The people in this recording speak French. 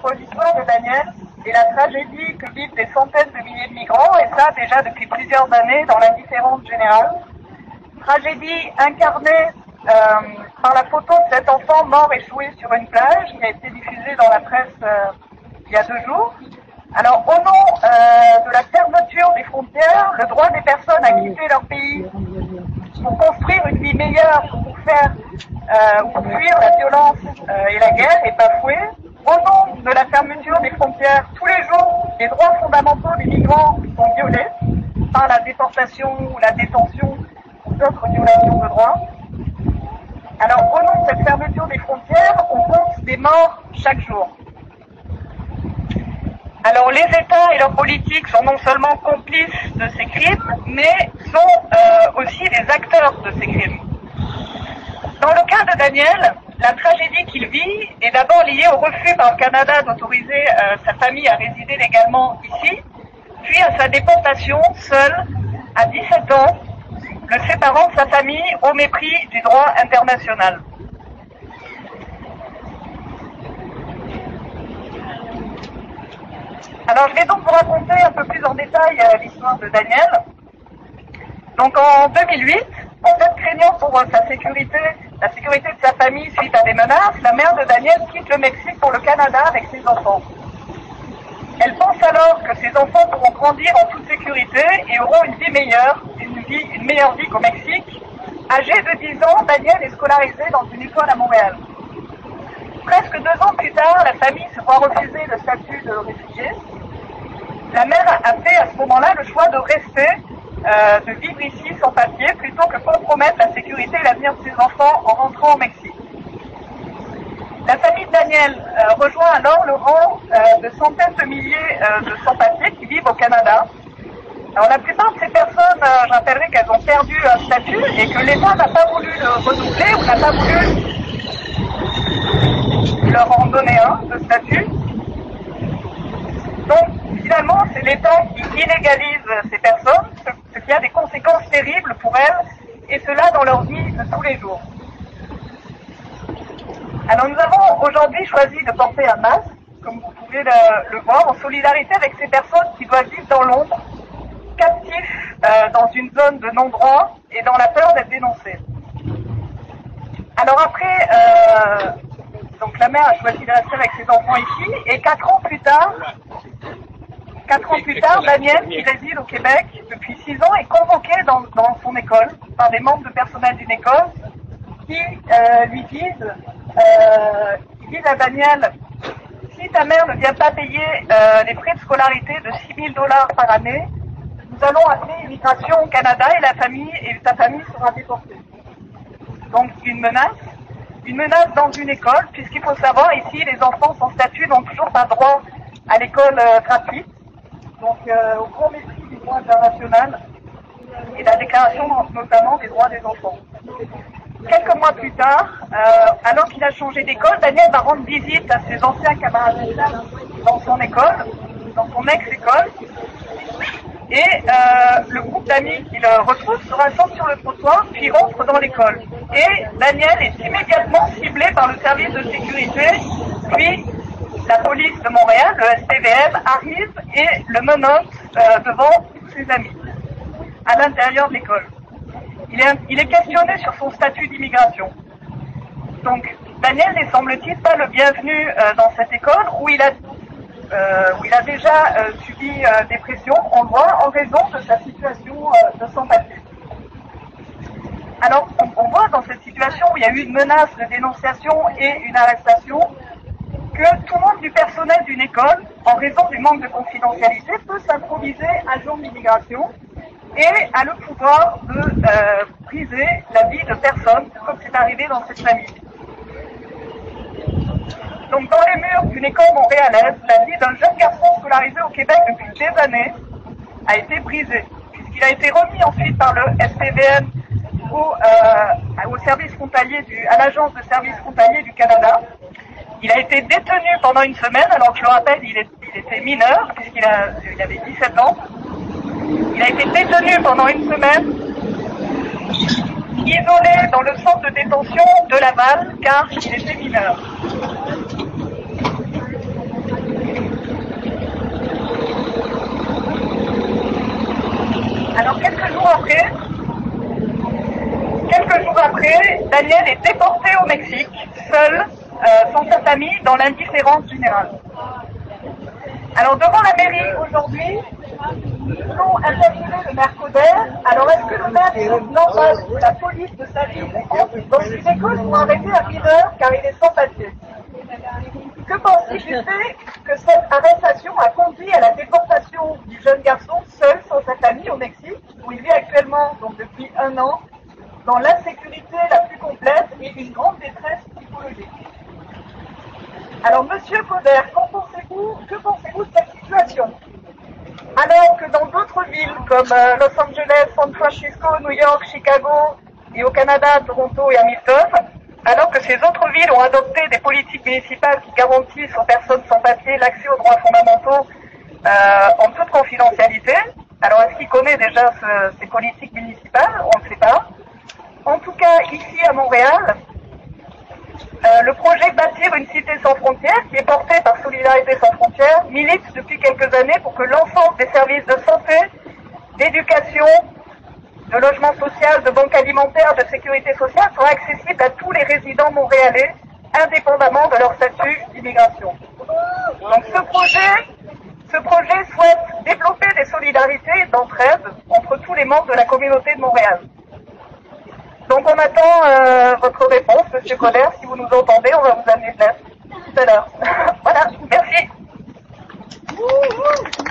entre l'histoire de Daniel et la tragédie que vivent des centaines de milliers de migrants, et ça déjà depuis plusieurs années dans l'indifférence générale. Tragédie incarnée par la photo de cet enfant mort échoué sur une plage qui a été diffusée dans la presse il y a 2 jours. Alors, au nom de la fermeture des frontières, le droit des personnes à quitter leur pays pour construire une vie meilleure, pour fuir la violence et la guerre est bafoué. Au nom de la fermeture des frontières, tous les jours, les droits fondamentaux des migrants sont violés par la déportation ou la détention ou d'autres violations de droits. Alors, au nom de cette fermeture des frontières, on compte des morts chaque jour. Alors, les États et leurs politiques sont non seulement complices de ces crimes, mais sont aussi des acteurs de ces crimes. Dans le cas de Daniel, la tragédie qu'il vit est d'abord liée au refus par le Canada d'autoriser sa famille à résider légalement ici, puis à sa déportation seule à 17 ans, le séparant de sa famille au mépris du droit international. Alors je vais donc vous raconter un peu plus en détail l'histoire de Daniel. Donc en 2008, en fait craignant pour sa sécurité, la sécurité de sa famille suite à des menaces, la mère de Daniel quitte le Mexique pour le Canada avec ses enfants. Elle pense alors que ses enfants pourront grandir en toute sécurité et auront une vie meilleure, une meilleure vie qu'au Mexique. Âgé de 10 ans, Daniel est scolarisé dans une école à Montréal. Presque 2 ans plus tard, la famille se voit refuser le statut de réfugié. La mère a fait à ce moment-là le choix de rester, de vivre ici sans papier, plutôt que compromettre la sécurité et l'avenir de ses enfants en rentrant au Mexique. La famille de Daniel rejoint alors le rang de centaines de milliers de sans-papiers qui vivent au Canada. Alors la plupart de ces personnes, je rappellerai qu'elles ont perdu un statut et que l'État n'a pas voulu le renouveler ou n'a pas voulu leur en donner un de statut. Donc finalement, c'est l'État qui illégalise ces personnes, ce qui a des conséquences terribles pour elles, et cela dans leur vie de tous les jours. Alors nous avons aujourd'hui choisi de porter un masque, comme vous pouvez le voir, en solidarité avec ces personnes qui doivent vivre dans l'ombre, captifs dans une zone de non-droit et dans la peur d'être dénoncés. Alors après, donc la mère a choisi de rester avec ses enfants ici, et 4 ans plus tard, Daniel, qui réside au Québec depuis 6 ans, est convoqué dans son école par des membres de personnel d'une école qui lui disent à Daniel, si ta mère ne vient pas payer les frais de scolarité de 6 000 $ par année, nous allons appeler Immigration au Canada et ta famille sera déportée. Donc une menace dans une école, puisqu'il faut savoir ici les enfants sans statut n'ont toujours pas droit à l'école gratuite, donc au grand mépris du droit international et de la déclaration notamment des droits des enfants. Quelques mois plus tard, alors qu'il a changé d'école, Daniel va rendre visite à ses anciens camarades dans son école, dans son ex-école, et le groupe d'amis qu'il retrouve se rassemble sur le trottoir, puis rentre dans l'école. Et Daniel est immédiatement ciblé par le service de sécurité, puis la police de Montréal, le SPVM, arrive et le menotte devant tous ses amis, à l'intérieur de l'école. Il est questionné sur son statut d'immigration. Donc, Daniel n'est, semble-t-il, pas le bienvenu dans cette école où il a déjà subi des pressions, on le voit, en raison de sa situation de sans-papier. Alors, on voit dans cette situation où il y a eu une menace de dénonciation et une arrestation, que tout le monde du personnel d'une école, en raison du manque de confidentialité, peut s'improviser agent d'immigration et a le pouvoir de briser la vie de personnes, comme c'est arrivé dans cette famille. Donc dans les murs d'une école montréalaise, la vie d'un jeune garçon scolarisé au Québec depuis des années a été brisée, puisqu'il a été remis ensuite par le SPVM au service frontalier à l'agence de service frontalier du Canada. Il a été détenu pendant une semaine, alors que je le rappelle, il était mineur, puisqu'il avait 17 ans. Il a été détenu pendant une semaine, isolé dans le centre de détention de Laval, car il était mineur. Alors quelques jours après, Daniel est déporté au Mexique, seul, sans sa famille, dans l'indifférence générale. Alors devant la mairie aujourd'hui, nous voulons interviewer le maire Coder. Alors est-ce que le maire est normal que la police de sa ville entre dans une école pour arrêter un mineur car il est sans papier? Que pense-t-il du fait que cette arrestation a conduit à la déportation du jeune garçon seul sans sa famille au Mexique, où il vit actuellement, donc depuis 1 an, dans l'insécurité la plus complète et une grande détresse psychologique? Alors, Monsieur Coder, que pensez-vous de cette situation? Alors que dans d'autres villes comme Los Angeles, San Francisco, New York, Chicago et au Canada, Toronto et Hamilton, alors que ces autres villes ont adopté des politiques municipales qui garantissent aux personnes sans papier l'accès aux droits fondamentaux en toute confidentialité. Alors, est-ce qu'il connaît déjà ces politiques municipales? On ne sait pas. En tout cas, ici à Montréal, le projet Bâtir une cité sans frontières, qui est porté par Solidarité sans frontières, milite depuis quelques années pour que l'ensemble des services de santé, d'éducation, de logement social, de banque alimentaire, de sécurité sociale soient accessibles à tous les résidents montréalais, indépendamment de leur statut d'immigration. Donc ce projet souhaite développer des solidarités et d'entraide entre tous les membres de la communauté de Montréal. Donc on attend votre réponse, Monsieur Coder. Si vous nous entendez, on va vous amener de l'aide tout à l'heure. Voilà, merci.